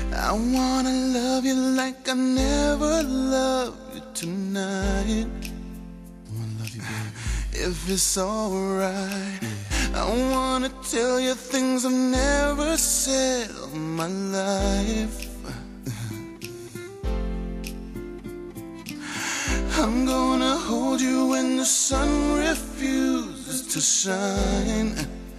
I wanna love you like I never loved you tonight. I wanna love you, baby. If it's alright, I wanna tell you things I've never said all my life. I'm gonna hold you when the sun refuses to shine.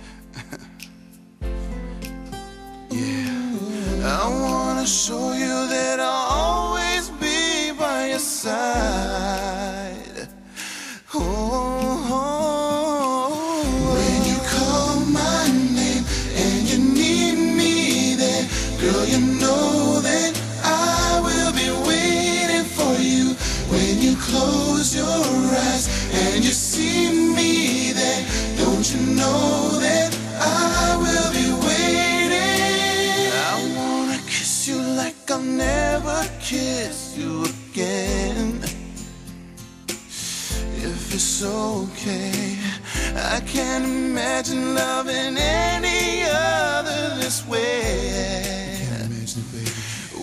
I wanna show you that I'll always be by your side. When you call my name and you need me there, girl, you know that I will be waiting for you. When you close your eyes and you see me there, don't you know that I will be waiting? Like I'll never kiss you again. If it's okay, I can't imagine loving any other this way. I can't imagine it, baby.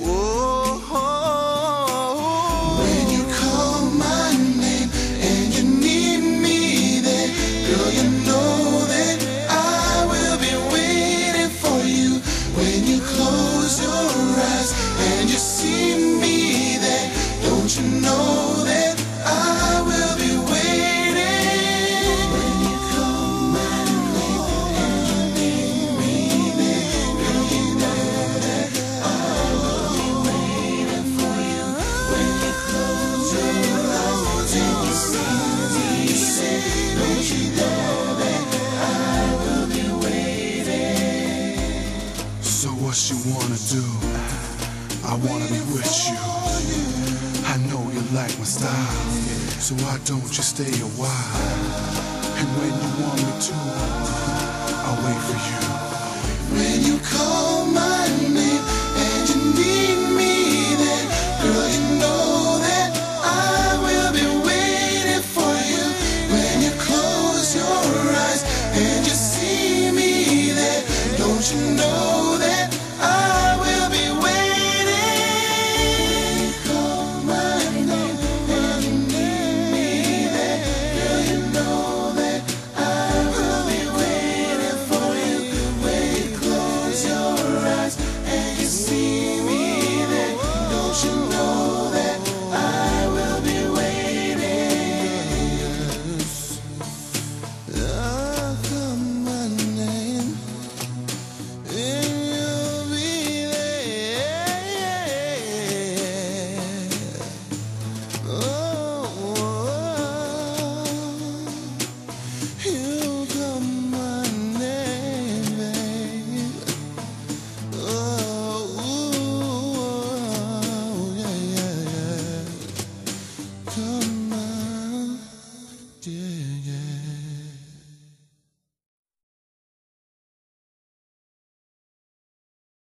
When you call my name and you need me there, girl, you know that I will be waiting for you. When you close your eyes and you see me there, don't you know that I will be waiting? When you call my name and you need me there, girl, you know that I will be waiting for you. When you close your eyes and you see me there, don't you know that I will be waiting? So what you wanna do? I wanna be with you. I know you like my style, so why don't you stay a while? And when you want me to, I'll wait for you. When you call my name and you need me there, girl, you know that I will be waiting for you. When you close your eyes and you see me there, don't you know